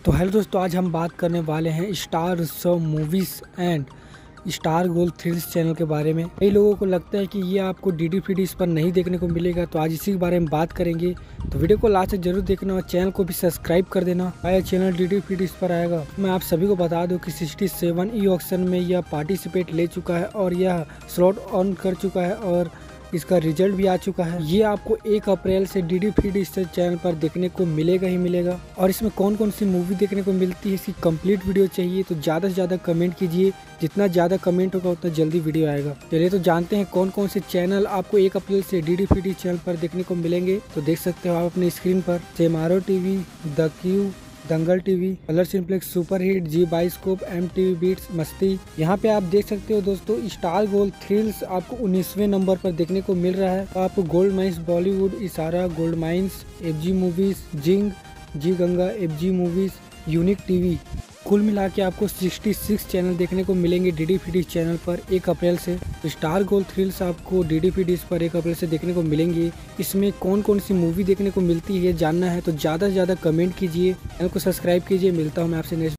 तो हेलो दोस्तों, आज हम बात करने वाले हैं star Utsav movies and star gold thrills channel के बारे में। कई लोगों को लगता है कि ये आपको डीडी फ्रीडीज पर नहीं देखने को मिलेगा, तो आज इसी के बारे में बात करेंगे। तो वीडियो को लास्ट तक जरूर देखना और चैनल को भी सब्सक्राइब कर देना। आया चैनल डीडी फ्रीडीज पर आएगा। मैं आप सभी को बता दूं कि 67 ई ऑक्शन में यह पार्टिसिपेट ले चुका है और यह स्लॉट ऑन कर चुका है और इसका रिजल्ट भी आ चुका है। ये आपको 1 अप्रैल से डीडी फ्रीडीज चैनल पर देखने को मिलेगा ही मिलेगा। और इसमें कौन कौन सी मूवी देखने को मिलती है, इसकी कंप्लीट वीडियो चाहिए तो ज़्यादा से ज़्यादा कमेंट कीजिए। जितना ज़्यादा कमेंट होगा उतना जल्दी वीडियो आएगा। चलिए तो जानते हैं कौन कौन से चैनल आपको 1 अप्रैल से डीडी फ्रीडीज चैनल पर देखने को मिलेंगे। तो देख सकते हो आप अपने स्क्रीन पर Shemaroo TV, the Q, Dangal TV, Colors Cineplex, super hit, Zee Bioscope, MTV beats, Masti. यहाँ पे आप देख सकते हो दोस्तों, स्टार गोल्ड थ्रिल्स आपको 19वें नंबर पर देखने को मिल रहा है। आपको gold mines Bollywood, Ishara, gold mines, FG movies, Zing, Zee Ganga, FG movies, unique TV. कुल मिला के आपको 66 चैनल देखने को मिलेंगे डीडी फ्रीडीज चैनल पर 1 अप्रैल से। तो स्टार गोल्ड थ्रिल्स आपको डीडी फ्रीडीज पर 1 अप्रैल से देखने को मिलेंगे। इसमें कौन कौन सी मूवी देखने को मिलती है जानना है तो ज़्यादा से ज़्यादा कमेंट कीजिए, चैनल को सब्सक्राइब कीजिए। मिलता हूँ मैं आपसे नेक्स्ट